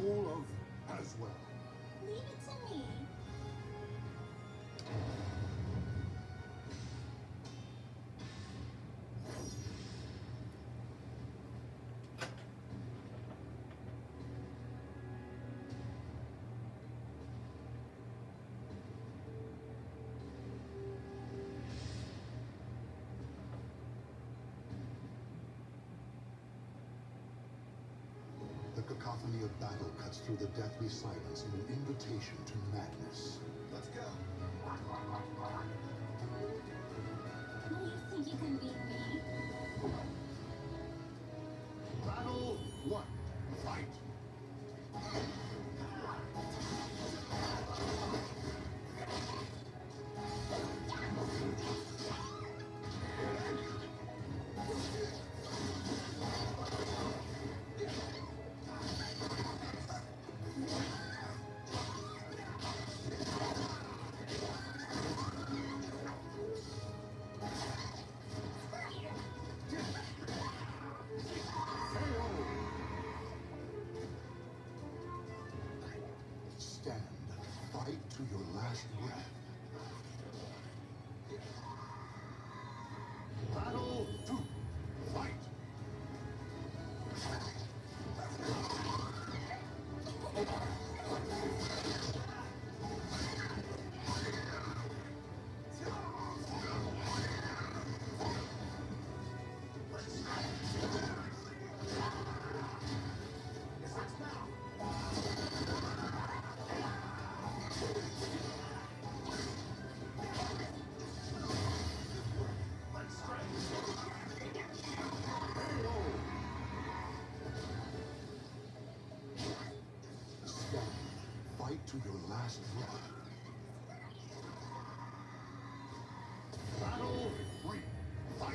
soul of as well. Leave it to me. The cacophony of battle cuts through the deathly silence in an invitation to madness. Let's go. You think you can beat me? Battle 1. Fight. Stand. Fight to your last breath. Battle 2. Fight. Fight to your last breath. Battle 3. Fight.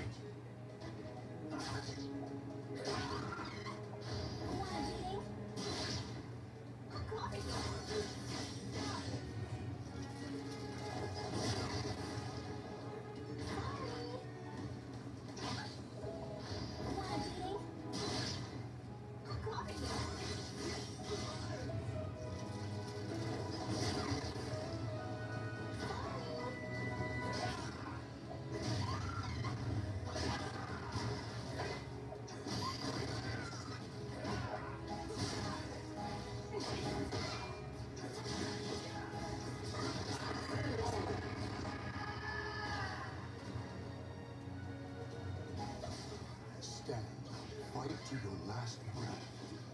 Stand. Fight to your last breath.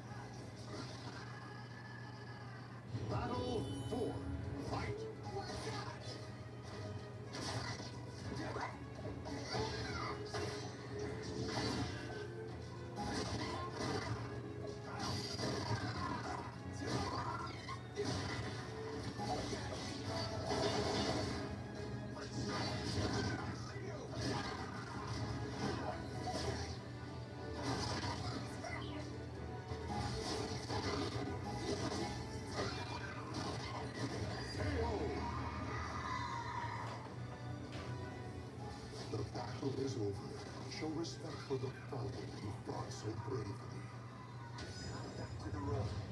Battle 4. Fight. The battle is over. Show respect for the fallen who fought so bravely. Back to the road.